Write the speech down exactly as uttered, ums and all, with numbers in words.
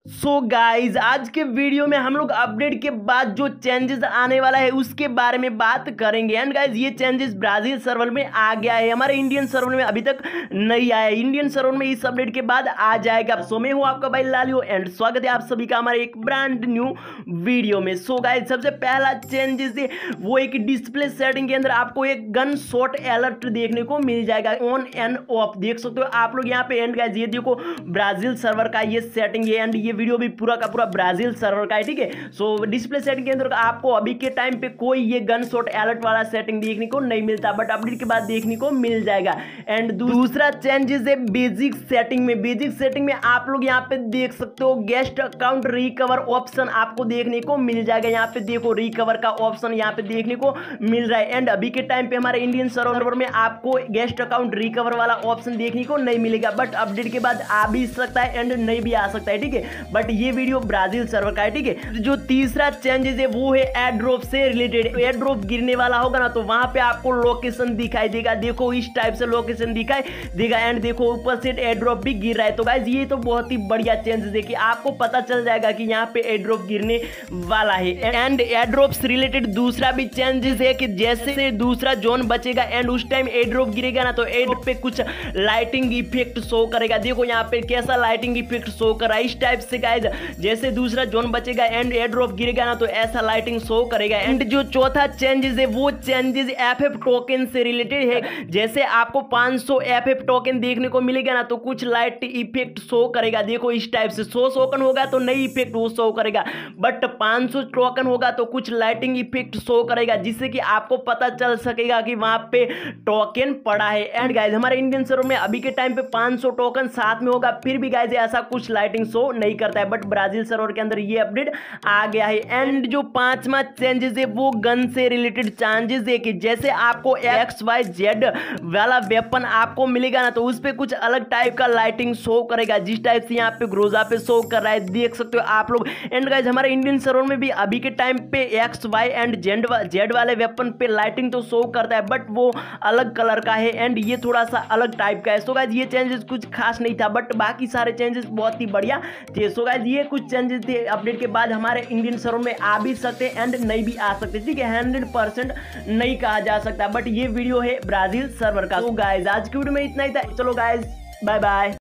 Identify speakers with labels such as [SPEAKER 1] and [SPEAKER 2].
[SPEAKER 1] सो so guys आज के video में हम लोग अपडेट के बाद जो चेंजेस आने वाला है उसके बारे में बात करेंगे। एंड गाइज ये चेंजेस ब्राजील सर्वर में आ गया है, हमारे इंडियन सर्वर में अभी तक नहीं आया है। इंडियन सर्वर में इस अपडेट के बाद आ जाएगा। सो मैं हूँ आपका भाई लालियो एंड स्वागत है आप सभी का हमारे एक ब्रांड न्यू वीडियो में। सो so गाइज सबसे पहला चेंजेस है वो एक डिस्प्ले सेटिंग के अंदर आपको एक गन शॉट अलर्ट देखने को मिल जाएगा, ऑन एंड ऑफ देख सकते हो आप लोग यहाँ पे। एंड गाइज ये देखो ब्राजील सर्वर का ये सेटिंग है एंड ये वीडियो भी पूरा का पूरा ब्राजील सर्वर का है, ठीक है। सो डिस्प्ले सेटिंग के अंदर आपको अभी के टाइम पे कोई ये गन शॉट अलर्ट वाला सेटिंग देखने को नहीं मिलता, बट अपडेट के बाद देखने को मिल जाएगा। एंड दूसरा चेंजेस है बेसिक सेटिंग में। बेसिक सेटिंग में आप लोग यहाँ पे देख सकते हो गेस्ट अकाउंट रिकवर ऑप्शन आपको देखने को मिल जाएगा। यहाँ पे देखो रिकवर का ऑप्शन यहाँ पे देखने को मिल रहा है। एंड अभी के टाइम पे हमारे इंडियन सर्वर में आपको गेस्ट अकाउंट रिकवर वाला ऑप्शन देखने को नहीं मिलेगा, बट अपडेट के बाद आ भी सकता है एंड नहीं भी आ सकता है, ठीक है। बट ये वीडियो ब्राजील सर्वर का है, ठीक है। जो तीसरा चेंजेस है वो है एयर ड्रॉप से रिलेटेड। एयर ड्रॉप गिरने वाला होगा ना तो वहां पे आपको लोकेशन दिखाई देगा, देखो इस टाइप से लोकेशन दिखाई देगा। एंड देखो ऊपर से एयर ड्रॉप भी गिर रहा है। तो गाइस ये तो बहुत ही बढ़िया चेंजेस है कि आपको पता चल जाएगा कि यहाँ पे एयर ड्रॉप गिरने वाला है। एंड एयर ड्रॉप से रिलेटेड दूसरा भी चेंजेस है कि जैसे दूसरा जोन बचेगा एंड उस टाइम एयर ड्रॉप गिरेगा ना तो एयर ड्रॉप पे कुछ लाइटिंग इफेक्ट शो करेगा। देखो यहाँ पे कैसा लाइटिंग इफेक्ट शो कर रहा है इस टाइप से गाइस। जैसे दूसरा जोन बचेगा एंड एयर ड्रॉप गिरेगा ना तो ऐसा लाइटिंग शो करेगा। एंड जो चौथा चेंजेस है वो चेंजेस एफएफ टोकन से रिलेटेड है। जैसे आपको पाँच सौ एफएफ टोकन देखने को मिलेगा ना तो कुछ लाइट इफेक्ट शो करेगा, देखो इस टाइप से। सौ टोकन होगा तो नई इफेक्ट वो शो करेगा, बट पाँच सौ टोकन होगा तो कुछ लाइटिंग इफेक्ट शो करेगा, जिससे कि आपको पता चल सकेगा कि वहां पे टोकन पड़ा है। एंड गाइज हमारे इंडियन सर्वर में अभी के टाइम पे पाँच सौ टोकन साथ में होगा, फिर भी गाइज ऐसा कुछ लाइटिंग शो नहीं करता है, बट ब्राजील सर्वर के अंदर ये अपडेट आ गया है। एंड जो पांचवा चेंजेस है वो गन से रिलेटेड चेंजेस है कि जैसे आपको एक्स वाई जेड वाला वेपन आपको मिलेगा ना तो उस पे कुछ अलग टाइप का लाइटिंग शो करेगा, जिस टाइप से यहाँ पे ग्रोजा पे शो कर रहा है, देख सकते हो आप लोग। एंड गाइस हमारे इंडियन सर्वर में भी अभी के टाइम पे X Y and Z Z वाले वेपन पे लाइटिंग तो शो करता है, बट वो अलग कलर का है एंड ये थोड़ा सा अलग टाइप का है। सो गाइस ये चेंजेस कुछ खास नहीं था, बट बाकी सारे चेंजेस बहुत ही बढ़िया थे। सो गाइस ये कुछ चेंजेस थे अपडेट के बाद हमारे इंडियन सर्वर में आ भी सकते एंड नहीं भी आ सकते, ठीक है। हंड्रेड परसेंट नहीं कहा जा सकता, बट ये वीडियो है ब्राजील सर्वर का। तो गाइस आज की वीडियो में इतना ही था। चलो गाइस बाय बाय।